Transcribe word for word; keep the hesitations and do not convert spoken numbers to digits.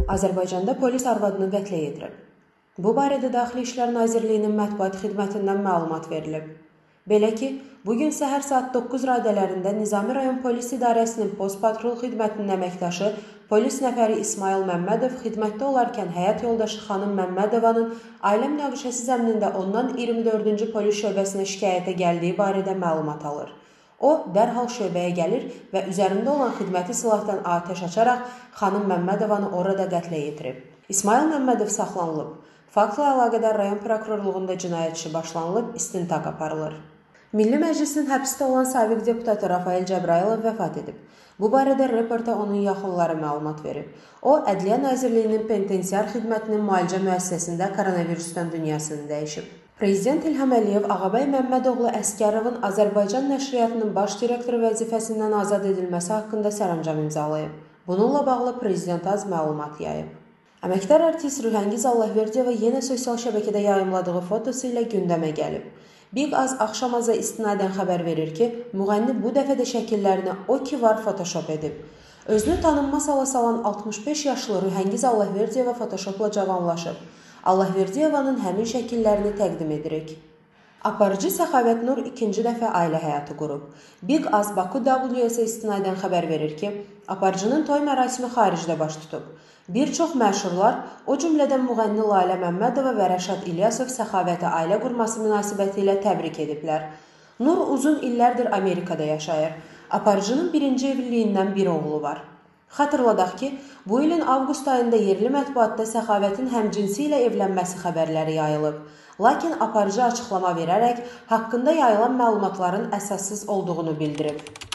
Azərbaycanda polis arvadını qətlə yetirib. Bu barədə Daxili İşlər Nazirliyinin mətbuat xidmətindən məlumat verilib. Belə ki, bugün səhər saat doqquz radələrində Nizami rayon polis idarəsinin post-patrul xidmətinin əməkdaşı polis nəfəri İsmail Məmmədov xidmətdə olarkən həyat yoldaşı xanım Məmmədovanın ailə münaqişəsi zəminində ondan iyirmi dördüncü polis şöbəsinə şikayətə gəldiyi barədə məlumat alır. O, dərhal şöbəyə gəlir və üzərində olan xidməti silahdan atəş açaraq xanım Məmmədovanı orada qətlə yetirib. İsmail Məmmədov saxlanılıb. Faktla əlaqədar rayon prokurorluğunda cinayət işi başlanılıb, istintaq aparılır. Milli Məclisin həbsdə olan sabiq deputatı Rafael Cəbrayılov vəfat edib. Bu barədə reporta onun yaxınları məlumat verib. O, Ədliyyə Nazirliyinin penitensiar xidmətinin müalicə müəssisəsində koronavirusdan dünyasını dəyişib. Prezident İlham Əliyev Ağabey Məmmədoğlu Əskərovun Azərbaycan nəşriyyatının baş direktoru vəzifəsindən azad edilməsi haqqında sərəncam imzalayıb. Bununla bağlı prezident az məlumat yayıb. Əməkdar artist Rühəngiz Allahverdiyeva yenə sosial şəbəkədə yayımladığı fotosu ilə gündəmə gəlib. Big Az Axşamaza istinadən xəbər verir ki, müğənni bu dəfə də şəkillərini o ki var Photoshop edib. Özünü tanınmaz hala salan altmış beş yaşlı Rühəngiz Allahverdiyeva Photoshopla cavanlaşıb. Allahverdiyevanın həmin şəkillərini təqdim edirik. Aparıcı Səxavət Nur ikinci dəfə ailə həyatı qurub. Big Az Baku W S istinadən xəbər verir ki, aparıcının toy mərasimi xaricdə baş tutub. Bir çox məşhurlar, o cümlədən müğənni Lalə Məmmədova və Rəşad İlyasov Səxavəti ailə qurması münasibəti ilə təbrik ediblər. Nur uzun illərdir Amerikada yaşayır. Aparıcının birinci evliliyindən bir oğlu var. Xatırladaq ki, bu ilin avqust ayında yerli mətbuatda Səxavətin həmcinsi ilə evlənməsi xəbərləri yayılıb. Lakin aparıcı açıqlama verərək haqqında yayılan məlumatların əsassız olduğunu bildirib.